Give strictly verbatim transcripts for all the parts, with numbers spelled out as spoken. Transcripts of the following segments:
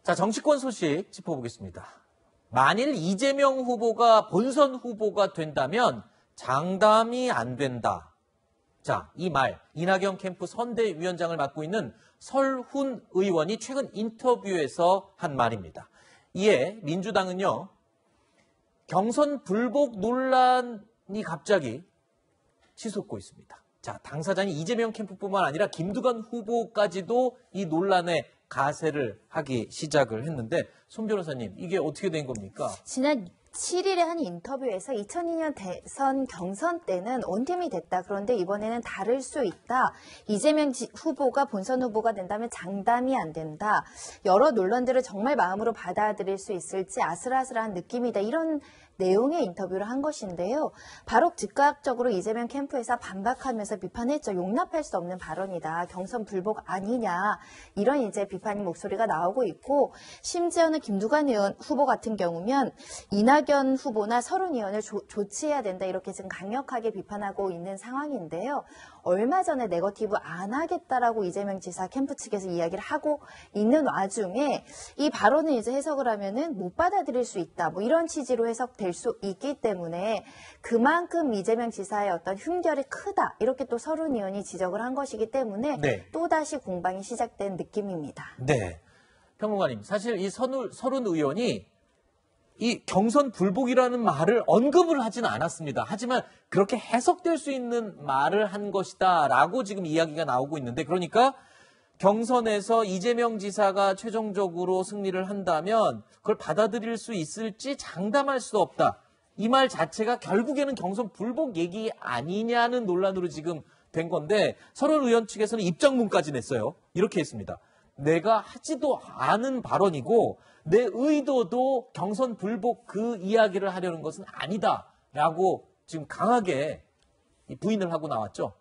자, 정치권 소식 짚어보겠습니다. 만일 이재명 후보가 본선 후보가 된다면 장담이 안 된다. 자, 이 말, 이낙연 캠프 선대위원장을 맡고 있는 설훈 의원이 최근 인터뷰에서 한 말입니다. 이에 민주당은요, 경선 불복 논란이 갑자기 치솟고 있습니다. 자, 당사자인 이재명 캠프뿐만 아니라 김두관 후보까지도 이 논란에 가세를 하기 시작을 했는데, 손 변호사님, 이게 어떻게 된 겁니까? 지난 칠 일에 한 인터뷰에서 이천이 년 대선 경선 때는 온팀이 됐다. 그런데 이번에는 다를 수 있다. 이재명 후보가 본선 후보가 된다면 장담이 안 된다. 여러 논란들을 정말 마음으로 받아들일 수 있을지 아슬아슬한 느낌이다. 이런 내용의 인터뷰를 한 것인데요. 바로 즉각적으로 이재명 캠프에서 반박하면서 비판했죠. 용납할 수 없는 발언이다. 경선 불복 아니냐. 이런 이제 비판 목소리가 나오고 있고, 심지어는 김두관 의원 후보 같은 경우면 이낙연 후보나 설훈 의원을 조, 조치해야 된다. 이렇게 지금 강력하게 비판하고 있는 상황인데요. 얼마 전에 네거티브 안 하겠다라고 이재명 지사 캠프 측에서 이야기를 하고 있는 와중에 이 발언을 이제 해석을 하면은 못 받아들일 수 있다. 뭐 이런 취지로 해석될 수 있기 때문에 그만큼 이재명 지사의 어떤 흉결이 크다. 이렇게 또 설훈 의원이 지적을 한 것이기 때문에 네. 또다시 공방이 시작된 느낌입니다. 네. 평론가님, 사실 이 선우, 설훈 의원이 이 경선 불복이라는 말을 언급을 하지는 않았습니다. 하지만 그렇게 해석될 수 있는 말을 한 것이다 라고 지금 이야기가 나오고 있는데, 그러니까 경선에서 이재명 지사가 최종적으로 승리를 한다면 그걸 받아들일 수 있을지 장담할 수 없다. 이 말 자체가 결국에는 경선 불복 얘기 아니냐는 논란으로 지금 된 건데, 설훈 의원 측에서는 입장문까지 냈어요. 이렇게 했습니다. 내가 하지도 않은 발언이고 내 의도도 경선 불복 그 이야기를 하려는 것은 아니다라고 지금 강하게 부인을 하고 나왔죠.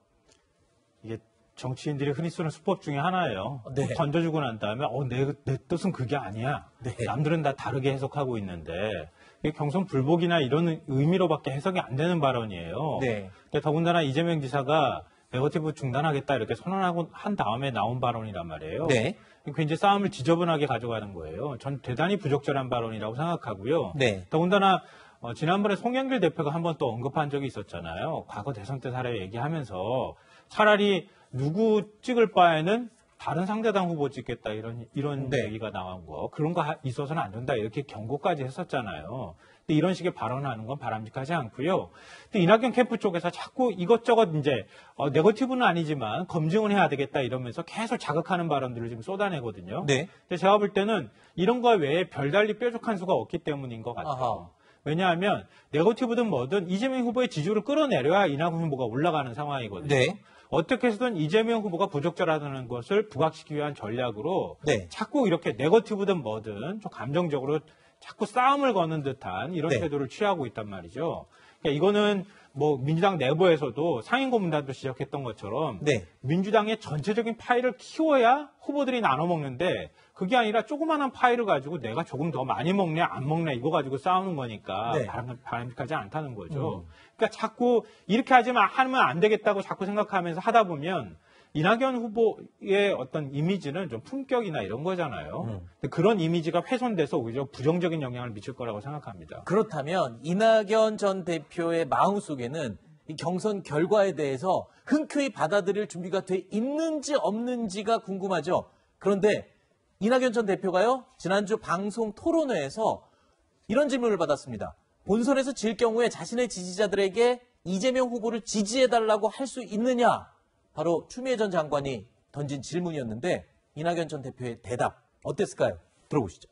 이게 정치인들이 흔히 쓰는 수법 중에 하나예요. 네. 던져주고 난 다음에 어, 내, 내 뜻은 그게 아니야. 네. 남들은 다 다르게 해석하고 있는데 이게 경선 불복이나 이런 의미로밖에 해석이 안 되는 발언이에요. 네. 더군다나 이재명 지사가 네거티브 중단하겠다 이렇게 선언하고 한 다음에 나온 발언이란 말이에요. 네. 굉장히 싸움을 지저분하게 가져가는 거예요. 전 대단히 부적절한 발언이라고 생각하고요. 네. 더군다나 어, 지난번에 송영길 대표가 한번 또 언급한 적이 있었잖아요. 과거 대선 때 사례 얘기하면서 차라리 누구 찍을 바에는 다른 상대당 후보 찍겠다 이런 이런 네. 얘기가 나온 거, 그런 거 있어서는 안 된다 이렇게 경고까지 했었잖아요. 근데 이런 식의 발언하는 건 바람직하지 않고요. 또 이낙연 캠프 쪽에서 자꾸 이것저것 이제 어, 네거티브는 아니지만 검증을 해야 되겠다 이러면서 계속 자극하는 발언들을 지금 쏟아내거든요. 네. 근데 제가 볼 때는 이런 거 외에 별달리 뾰족한 수가 없기 때문인 것 같아요. 아하. 왜냐하면 네거티브든 뭐든 이재명 후보의 지지율을 끌어내려야 이낙연 후보가 올라가는 상황이거든요. 네. 어떻게 해서든 이재명 후보가 부적절하다는 것을 부각시키기 위한 전략으로 네. 자꾸 이렇게 네거티브든 뭐든 좀 감정적으로 자꾸 싸움을 거는 듯한 이런 네. 태도를 취하고 있단 말이죠. 그러니까 이거는 뭐 민주당 내부에서도 상임고문단도 지적했던 것처럼 네. 민주당의 전체적인 파일을 키워야 후보들이 나눠 먹는데 그게 아니라 조그마한 파일을 가지고 내가 조금 더 많이 먹네 안 먹네 이거 가지고 싸우는 거니까 네. 바람, 바람직하지 않다는 거죠. 음. 그러니까 자꾸 이렇게 하지만 하면 안 되겠다고 자꾸 생각하면서 하다 보면 이낙연 후보의 어떤 이미지는 좀 품격이나 이런 거잖아요. 음. 근데 그런 이미지가 훼손돼서 오히려 부정적인 영향을 미칠 거라고 생각합니다. 그렇다면 이낙연 전 대표의 마음속에는 이 경선 결과에 대해서 흔쾌히 받아들일 준비가 돼 있는지 없는지가 궁금하죠. 그런데 이낙연 전 대표가요, 지난주 방송 토론회에서 이런 질문을 받았습니다. 본선에서 질 경우에 자신의 지지자들에게 이재명 후보를 지지해달라고 할 수 있느냐? 바로 추미애 전 장관이 던진 질문이었는데 이낙연 전 대표의 대답 어땠을까요? 들어보시죠.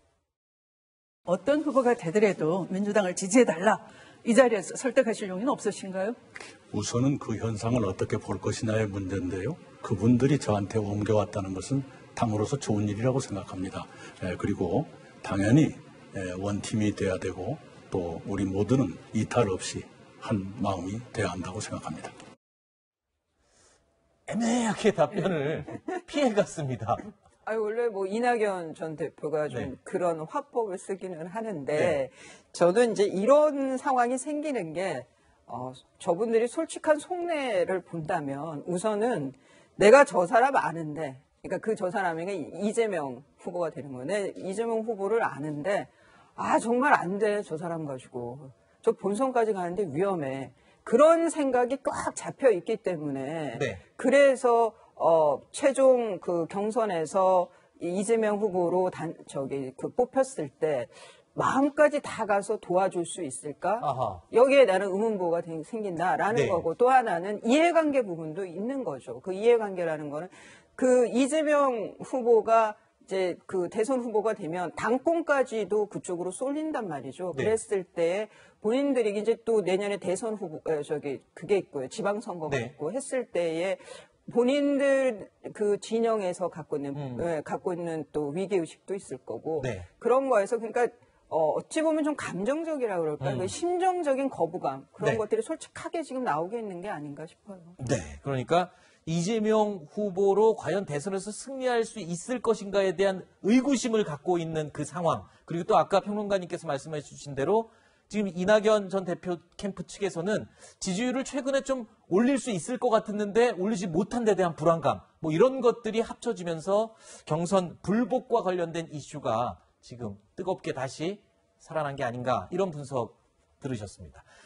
어떤 후보가 되더라도 민주당을 지지해달라. 이 자리에서 설득하실 용의는 없으신가요? 우선은 그 현상을 어떻게 볼 것이냐의 문제인데요. 그분들이 저한테 옮겨왔다는 것은 당으로서 좋은 일이라고 생각합니다. 에, 그리고 당연히 에, 원팀이 돼야 되고 또 우리 모두는 이탈 없이 한 마음이 돼야 한다고 생각합니다. 애매하게 답변을 피해갔습니다. 아니, 원래 뭐 이낙연 전 대표가 좀 네. 그런 화법을 쓰기는 하는데 네. 저는 이제 이런 상황이 생기는 게 어, 저분들이 솔직한 속내를 본다면 우선은 내가 저 사람 아는데 그러니까 그 저 사람이 이재명 후보가 되는 거네. 이재명 후보를 아는데 아 정말 안 돼 저 사람 가지고 저 본선까지 가는데 위험해. 그런 생각이 꽉 잡혀 있기 때문에 네. 그래서 어 최종 그 경선에서 이재명 후보로 단 저기 그 뽑혔을 때 마음까지 다 가서 도와줄 수 있을까? 아하. 여기에 나는 의문부가 된- 생긴다라는 네. 거고 또 하나는 이해관계 부분도 있는 거죠. 그 이해관계라는 거는 그 이재명 후보가 이제 그 대선 후보가 되면 당권까지도 그쪽으로 쏠린단 말이죠. 네. 그랬을 때 본인들이 이제 또 내년에 대선 후보 에, 저기 그게 있고요. 지방선거가 네. 있고 했을 때에 본인들 그 진영에서 갖고 있는 음. 예, 갖고 있는 또 위기 의식도 있을 거고 네. 그런 거에서 그러니까 어, 어찌 보면 좀 감정적이라 그럴까 음. 그 심정적인 거부감 그런 네. 것들이 솔직하게 지금 나오게 있는 게 아닌가 싶어요. 네. 그러니까 이재명 후보로 과연 대선에서 승리할 수 있을 것인가에 대한 의구심을 갖고 있는 그 상황. 그리고 또 아까 평론가님께서 말씀해 주신 대로 지금 이낙연 전 대표 캠프 측에서는 지지율을 최근에 좀 올릴 수 있을 것 같았는데 올리지 못한 데 대한 불안감. 뭐 이런 것들이 합쳐지면서 경선 불복과 관련된 이슈가 지금 뜨겁게 다시 살아난 게 아닌가 이런 분석 들으셨습니다.